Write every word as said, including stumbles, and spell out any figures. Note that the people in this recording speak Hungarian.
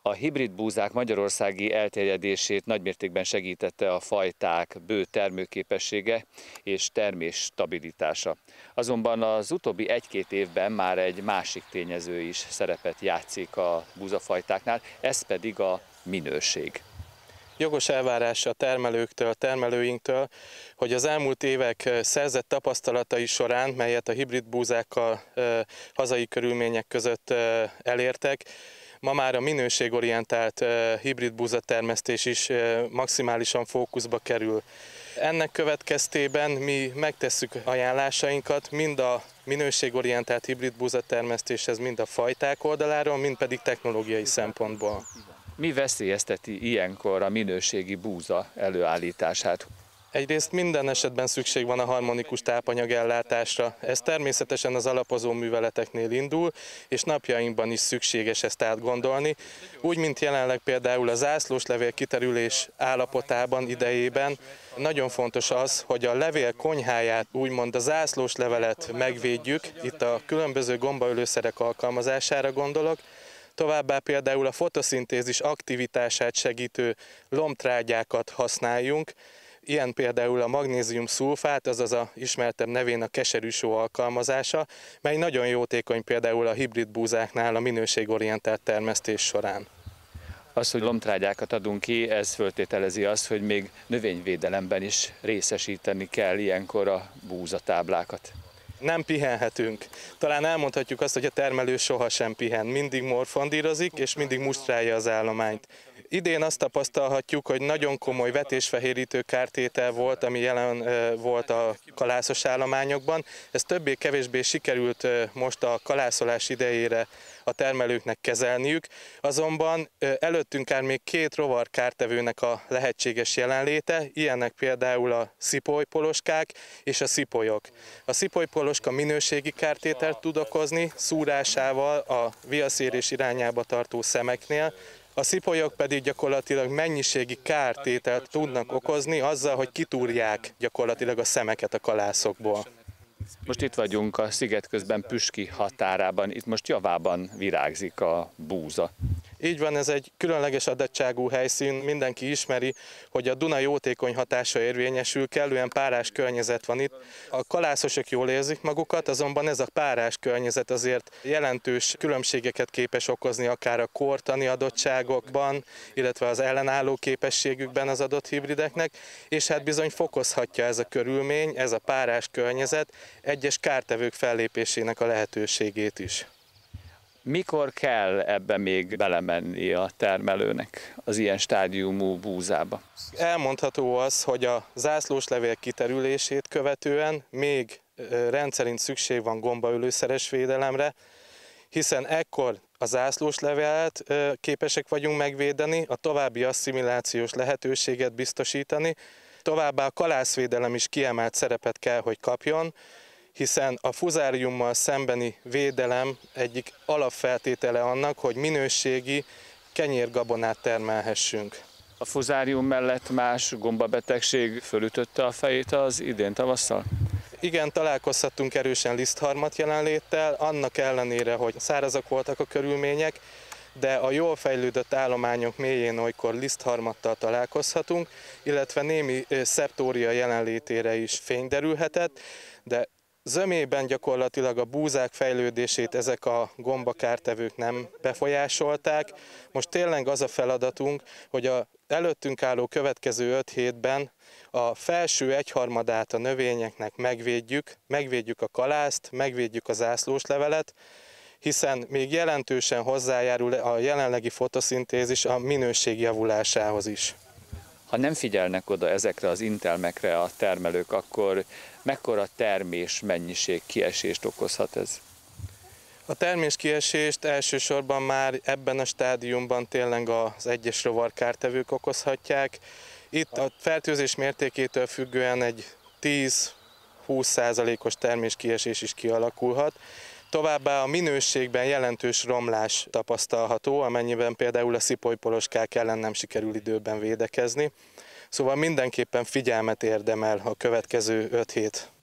A hibrid búzák magyarországi elterjedését nagymértékben segítette a fajták bő termőképessége és termés stabilitása. Azonban az utóbbi egy-két évben már egy másik tényező is szerepet játszik a búzafajtáknál, ez pedig a minőség. Jogos elvárás a termelőktől, termelőinktől, hogy az elmúlt évek szerzett tapasztalatai során, melyet a hibrid búzákkal hazai körülmények között elértek, ma már a minőségorientált hibrid búzatermesztés is maximálisan fókuszba kerül. Ennek következtében mi megtesszük ajánlásainkat mind a minőségorientált hibrid búzatermesztéshez, mind a fajták oldaláról, mind pedig technológiai szempontból. Mi veszélyezteti ilyenkor a minőségi búza előállítását? Egyrészt minden esetben szükség van a harmonikus tápanyagellátásra. Ez természetesen az alapozó műveleteknél indul, és napjainkban is szükséges ezt átgondolni. Úgy, mint jelenleg például a zászlóslevél kiterülés állapotában, idejében, nagyon fontos az, hogy a levél konyháját, úgymond a zászlóslevelet megvédjük, itt a különböző gombaölőszerek alkalmazására gondolok, továbbá például a fotoszintézis aktivitását segítő lombtrágyákat használjunk, ilyen például a magnézium szulfát, azaz a ismertebb nevén a keserűsó alkalmazása, mely nagyon jótékony például a hibrid búzáknál a minőségorientált termesztés során. Az, hogy lombtrágyákat adunk ki, ez föltételezi azt, hogy még növényvédelemben is részesíteni kell ilyenkor a búzatáblákat. Nem pihenhetünk. Talán elmondhatjuk azt, hogy a termelő sohasem pihen, mindig morfondírozik és mindig mustrálja az állományt. Idén azt tapasztalhatjuk, hogy nagyon komoly vetésfehérítő kártétel volt, ami jelen volt a kalászos állományokban. Ez többé-kevésbé sikerült most a kalászolás idejére a termelőknek kezelniük, azonban előttünk áll még két rovarkártevőnek a lehetséges jelenléte, ilyenek például a szipolypoloskák és a szipolyok. A szipolypoloska minőségi kártételt tud okozni szúrásával a viaszérés irányába tartó szemeknél, a szipolyok pedig gyakorlatilag mennyiségi kártételt tudnak okozni azzal, hogy kitúrják gyakorlatilag a szemeket a kalászokból. Most itt vagyunk a sziget közben Püski határában, itt most javában virágzik a búza. Így van, ez egy különleges adottságú helyszín, mindenki ismeri, hogy a Duna jótékony hatása érvényesül, kellően párás környezet van itt. A kalászosok jól érzik magukat, azonban ez a párás környezet azért jelentős különbségeket képes okozni akár a kortani adottságokban, illetve az ellenálló képességükben az adott hibrideknek, és hát bizony fokozhatja ez a körülmény, ez a párás környezet egyes kártevők fellépésének a lehetőségét is. Mikor kell ebbe még belemenni a termelőnek az ilyen stádiumú búzába? Elmondható az, hogy a zászlóslevél kiterülését követően még rendszerint szükség van gombaölőszeres védelemre, hiszen ekkor a zászlóslevelet képesek vagyunk megvédeni, a további asszimilációs lehetőséget biztosítani, továbbá a kalászvédelem is kiemelt szerepet kell, hogy kapjon, hiszen a fuzáriummal szembeni védelem egyik alapfeltétele annak, hogy minőségi kenyérgabonát termelhessünk. A fuzárium mellett más gombabetegség fölütötte a fejét az idén tavasszal? Igen, találkozhattunk erősen lisztharmat jelenléttel, annak ellenére, hogy szárazak voltak a körülmények, de a jól fejlődött állományok mélyén olykor lisztharmattal találkozhatunk, illetve némi szeptória jelenlétére is fény derülhetett, de zömében gyakorlatilag a búzák fejlődését ezek a gombakártevők nem befolyásolták. Most tényleg az a feladatunk, hogy az előttünk álló következő öt hétben a felső egyharmadát a növényeknek megvédjük, megvédjük a kalászt, megvédjük a zászlóslevelet, hiszen még jelentősen hozzájárul a jelenlegi fotoszintézis a minőség javulásához is. Ha nem figyelnek oda ezekre az intelmekre a termelők, akkor mekkora termés mennyiség kiesést okozhat ez? A terméskiesést elsősorban már ebben a stádiumban tényleg az egyes rovarkártevők okozhatják. Itt a fertőzés mértékétől függően egy tíz-húsz százalékos terméskiesés is kialakulhat. Továbbá a minőségben jelentős romlás tapasztalható, amennyiben például a szipolypoloskák ellen nem sikerül időben védekezni. Szóval mindenképpen figyelmet érdemel a következő öt hét.